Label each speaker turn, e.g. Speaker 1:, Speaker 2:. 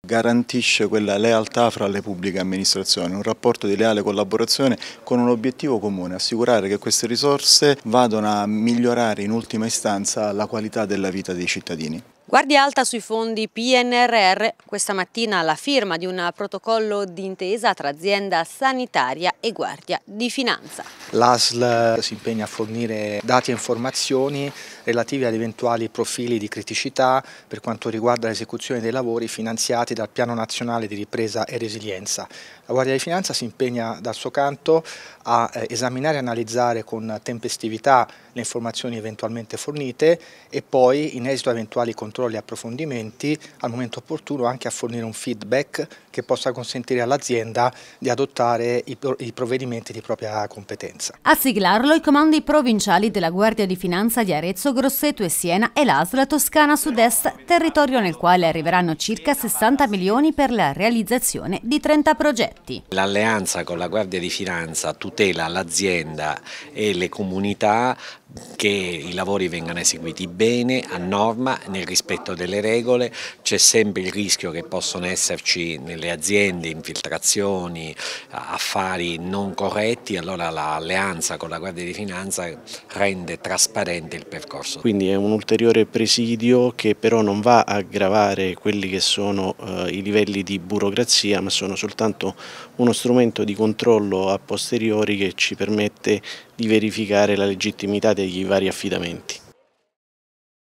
Speaker 1: garantisce quella lealtà fra le pubbliche amministrazioni, un rapporto di leale collaborazione con un obiettivo comune, assicurare che queste risorse vadano a migliorare in ultima istanza la qualità della vita dei cittadini.
Speaker 2: Guardia alta sui fondi PNRR, questa mattina la firma di un protocollo d'intesa tra azienda sanitaria e Guardia di Finanza.
Speaker 3: L'ASL si impegna a fornire dati e informazioni relativi ad eventuali profili di criticità per quanto riguarda l'esecuzione dei lavori finanziati dal Piano Nazionale di Ripresa e Resilienza. La Guardia di Finanza si impegna dal suo canto a esaminare e analizzare con tempestività le informazioni eventualmente fornite e poi, in esito a eventuali controlli e approfondimenti, al momento opportuno anche a fornire un feedback che possa consentire all'azienda di adottare i provvedimenti di propria competenza.
Speaker 4: A siglarlo i comandi provinciali della Guardia di Finanza di Arezzo, Grosseto e Siena e l'ASL Toscana Sud-Est, territorio nel quale arriveranno circa 60 milioni per la realizzazione di 30 progetti.
Speaker 5: L'alleanza con la Guardia di Finanza tutela l'azienda e le comunità che i lavori vengano eseguiti bene, a norma, nel rispetto delle regole. C'è sempre il rischio che possono esserci nelle aziende infiltrazioni, affari non corretti, allora l'alleanza con la Guardia di Finanza rende trasparente il percorso.
Speaker 6: Quindi è un ulteriore presidio che però non va a aggravare quelli che sono i livelli di burocrazia, ma sono soltanto uno strumento di controllo a posteriori che ci permette di verificare la legittimità degli vari affidamenti.